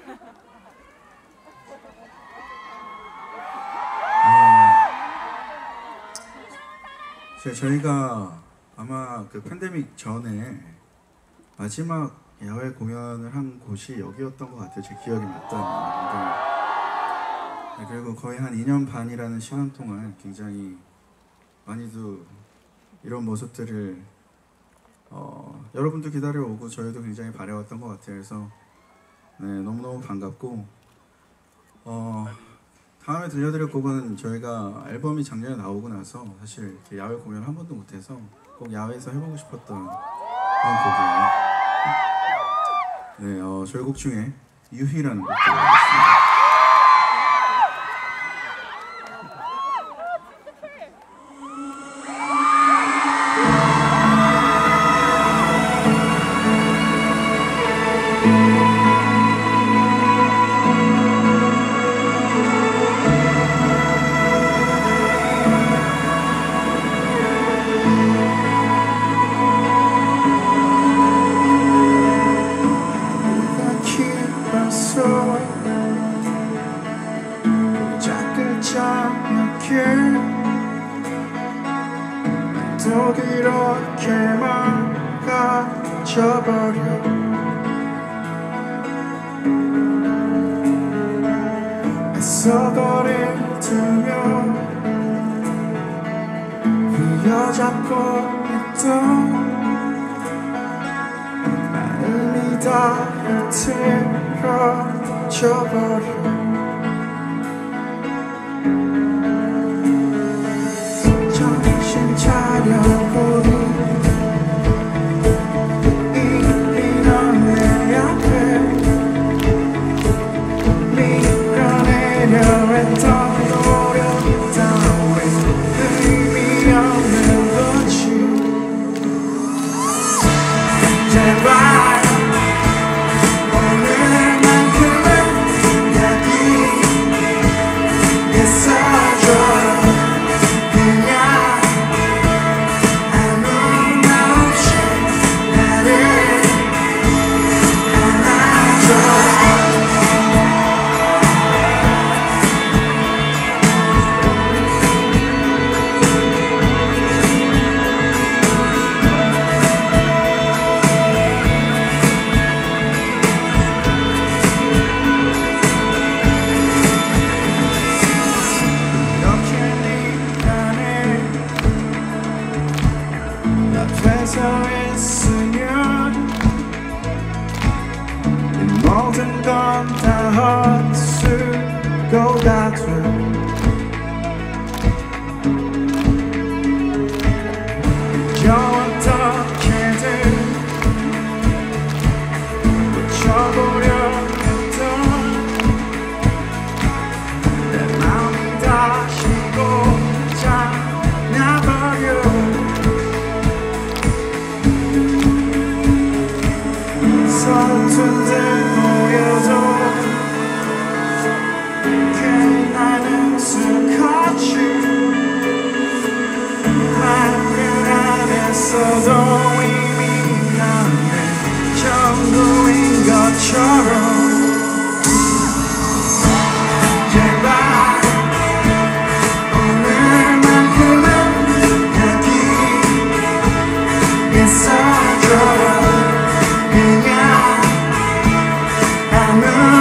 저희가 아마 그 팬데믹 전에 마지막 야외 공연을 한 곳이 여기였던 것 같아요. 제 기억이 맞다면. 네, 그리고 거의 한 2년 반이라는 시간 동안 굉장히 많이도 이런 모습들을 여러분도 기다려오고 저희도 굉장히 바래왔던 것 같아요. 그래서 네, 너무너무 반갑고 다음에 들려드릴 곡은 저희가 앨범이 작년에 나오고 나서 사실 이렇게 야외 공연을 한 번도 못해서 꼭 야외에서 해보고 싶었던 그런 곡이에요. 네, 저희 곡 중에 유희라는 곡 들려드리겠습니다. 또 이렇게 망가져버려 애써 거리를 두며 휘어잡고 있던 마음이 다 흐트러져버려 차려보니 이런 내 앞에 밀어내려 했던 노력 따윈 의미 없는 거지. 제발 오늘만큼은 여기 있어줘. 모든 건 다 헛수고가 돼. 저 어떻게든 고쳐보려 했던 내 마음이 다시 고장나버려. 서툰 듯 보여도 괜히 나는 슬펐지. 말을 안 했어도 이미 나는 전부인 것처럼. 제발 오늘만큼은 여기 있어줘. 그냥 아무